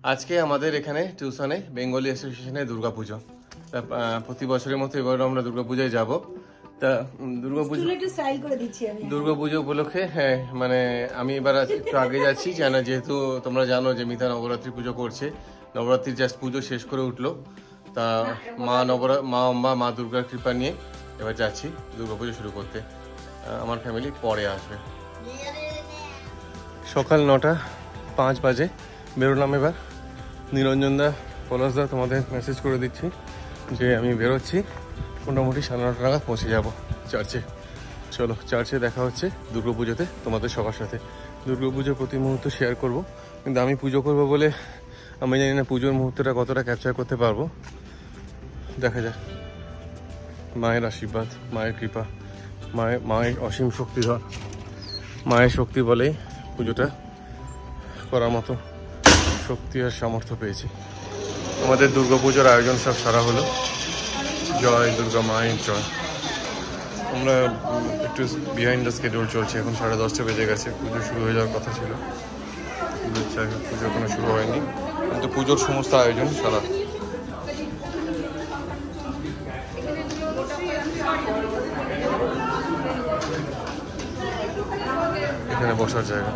আজকে আমাদের এখানে টিউশনে বেঙ্গলি অ্যাসোসিয়েশনে দুর্গাপুজো। প্রতি বছরের মতো এবার আমরা দুর্গাপূজায় যাব। তা দুর্গাপুজো উপলক্ষে হ্যাঁ মানে আমি এবার একটু আগে যাচ্ছি, কেন যেহেতু তোমরা জানো যে মিতা নবরাত্রি পুজো করছে। নবরাত্রির জাস্ট পুজো শেষ করে উঠলো, তা মা দুর্গার কৃপা নিয়ে এবার যাচ্ছি দুর্গাপুজো শুরু করতে। আমার ফ্যামিলি পরে আসবে। সকাল 9:05 বাজে বেরোলাম। এবার নিরঞ্জনদা পলাশদা তোমাদের মেসেজ করে দিচ্ছি যে আমি বেরোচ্ছি, মোটামুটি 9:30 নাগাদ পৌঁছে যাব চার্চে। চলো চার্চে দেখা হচ্ছে দুর্গাপুজোতে তোমাদের সবার সাথে। দুর্গাপুজোর প্রতি মুহূর্ত শেয়ার করব, কিন্তু আমি পুজো করব বলে আমি জানি না পুজোর মুহূর্তটা কতটা ক্যাপচার করতে পারবো। দেখা যাক। মায়ের আশীর্বাদ, মায়ের কৃপা, মায়ের অসীম শক্তিধর, মায়ের শক্তি বলেই পুজোটা করার মতো শক্তি আর সামর্থ্য পেয়েছি। আমাদের দুর্গাপুজোর আয়োজন সব সারা হলো। জয় দুর্গা মায়ের জয়। আমরা একটু বিহাইন্ড দ্য স্কেডিউল চলছে, এখন 10:30 বেজে গেছে। পুজো শুরু হয়ে যাওয়ার কথা ছিল, পুজো এখনো শুরু হয়নি, কিন্তু পুজোর সমস্ত আয়োজন সারা। এখানে বসার জায়গা।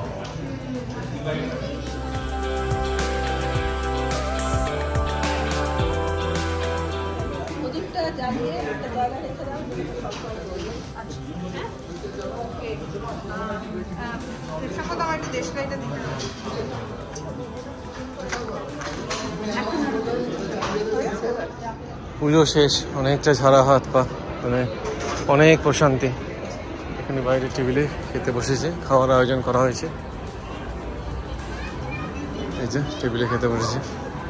পুজো শেষ, অনেকটা ঝাড়া হাত পা, মানে অনেক প্রশান্তি। এখানে বাইরে টেবিলে খেতে বসেছে, খাওয়ার আয়োজন করা হয়েছে। এই যে টেবিলে খেতে বসেছে।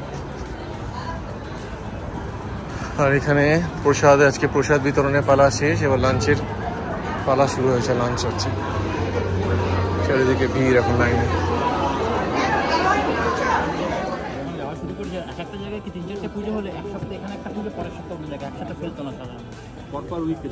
আর এখানে প্রসাদ, আজকে প্রসাদ বিতরণের পালা শেষ, এবার লাঞ্চের পালা শুরু হয়েছে। লাঞ্চ হচ্ছে, চারিদিকে ভিড় এখন লাইনে। একটা জায়গায় কি 3-4টে পুজো হলে এক সপ্তাহে এখানে একটা পুজো, পরের সপ্তাহে অন্য জায়গায় একসাথে ফেলতো না সাধারণত, পরপর উইকে।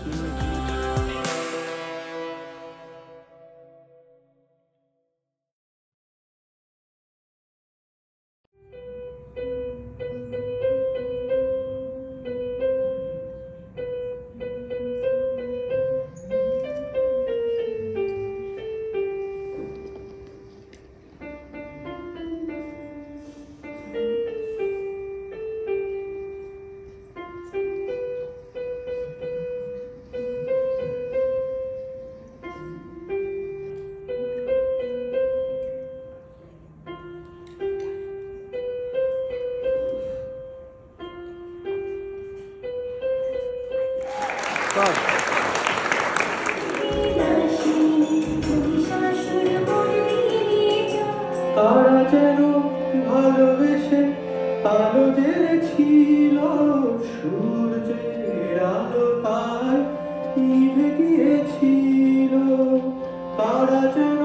তারা যেন ভালোবেসে আলো জেলেছিল, সূর্যের আলো তাই নিভে গিয়েছিল। তারা যেন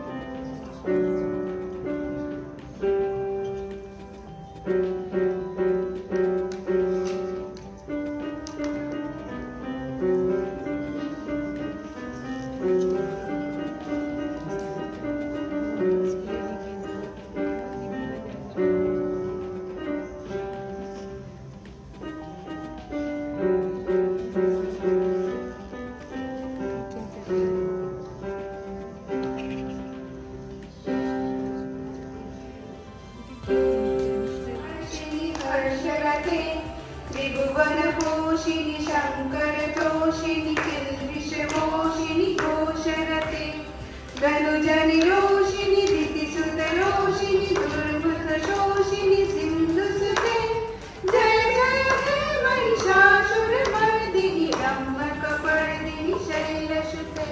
त्रिभुवनपोषिणि शङ्करतोषिणि किल्बिषमोषिणि घोषरते धनुजनिरोषिणि दितिसुतरोषिणि दुर्मुखशोषिणि सिन्धुसुते जय जय हे महिषासुरमर्दिनि ब्रह्मकपर्दिनि शैलसुते।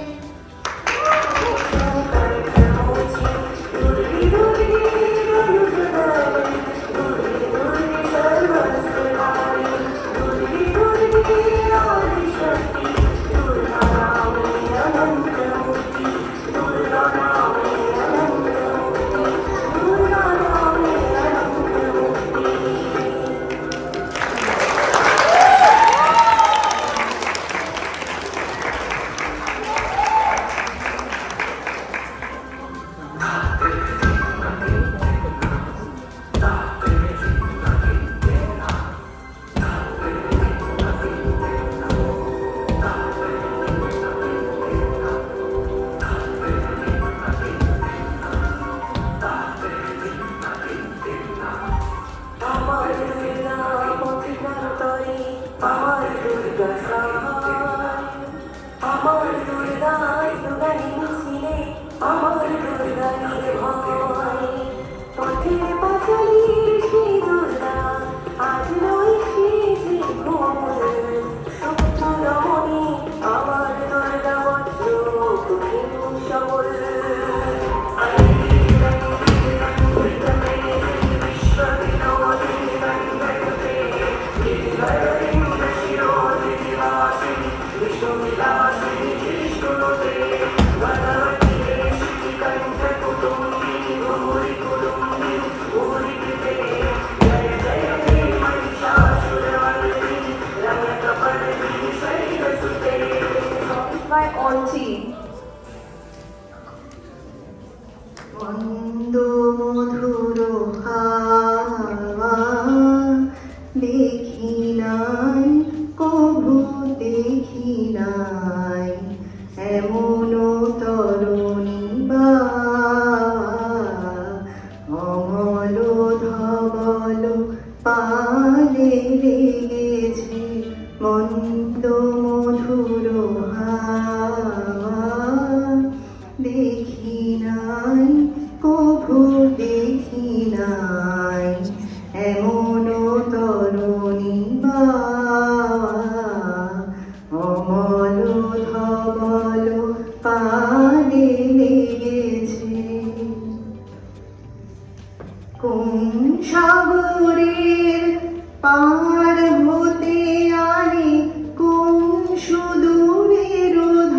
কোন সাগরের পার হতে আনে কোন সুদূরের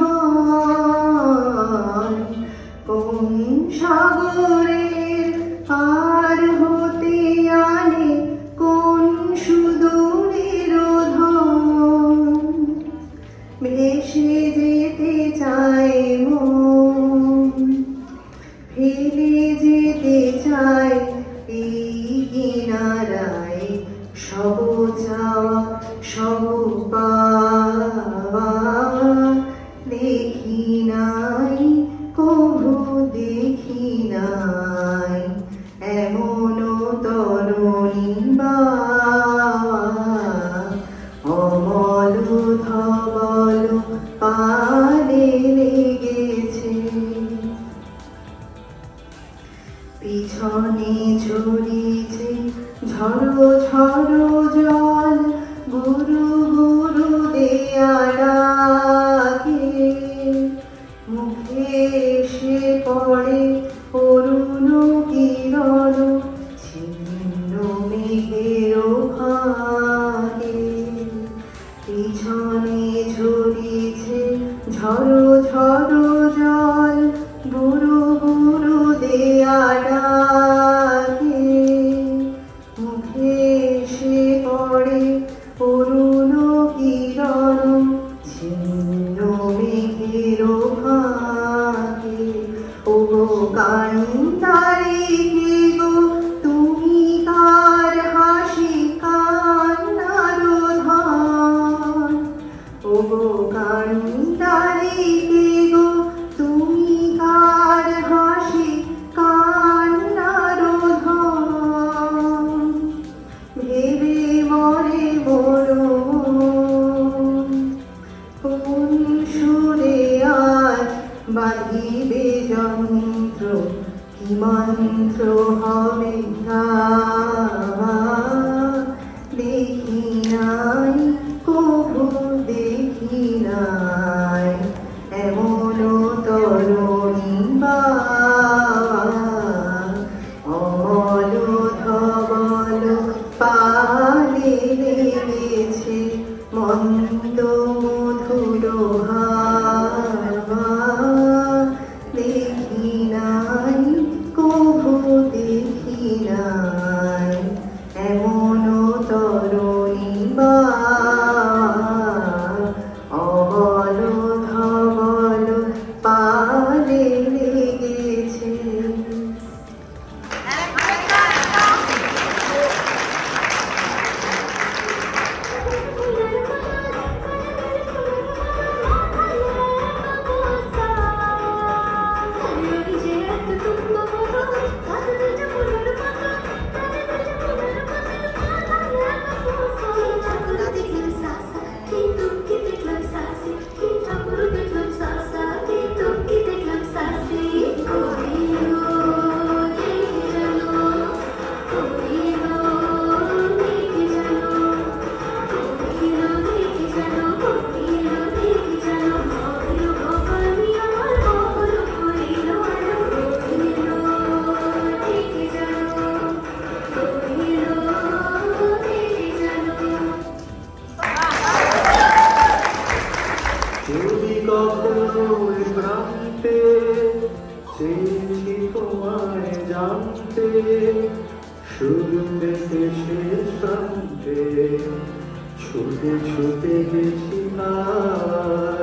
ধন, কোন সাগরের পার হতে আনে কোন সুদূরের ধন, ভেসে যেতে চায় মন, ফেলে যেতে চায় এই কিনারায়, সব চাওয়া সব পাওয়া, দেখি নাই কভু দেখি নাই এমন তরুণী বাওয়া, অমল ধবল পারে লেগেছে, পিছনে ঝরিছে ঝড়ো ঝড়ো জল, গুরু গুরু দেয়া ডাকে, মুখে এসে পড়ে অরুণ কিরণ, ছিন্ন মেঘের ফাঁকে, পিছনে ঝরিছে ঝড়ো ঝড়ো জল, গুরু গুরু দেয়া ডাকে, মুখে এসে পড়ে অরুণ কিরণ, ছিন্ন মেঘের ফাঁকে, ও কান্তারে কে গো তুমি কার হাসি কান্নার ধন, ও কান্তারে কে গো তুমি কার হাসি কান্নার ধন, ভেবে মরে মরণ, কোন সুরে আজ বাঁধিবে যন্ত্র, কি মন্ত্র হবে দেখি নাই কভু দেখি নাই এমন তরুণী বাওয়া, অমল ধবল পালে লেগেছে মন্দ মধুর হাওয়া, দেখি নাই কভু দেখি নাই এমন তরুণী বাওয়া, অমল ধবল পালে লেগেছে। শুরু থেকে শেষ প্রান্তে ছুটে ছুটে গেছি আর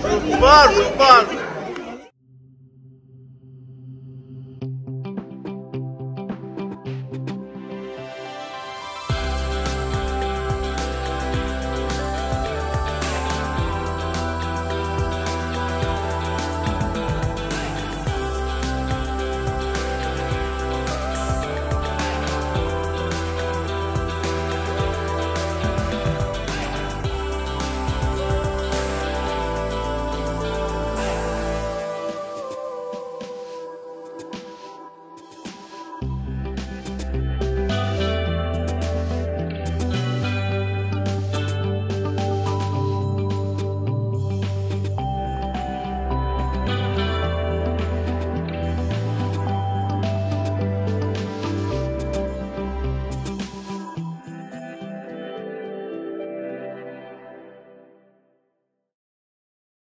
Super, super.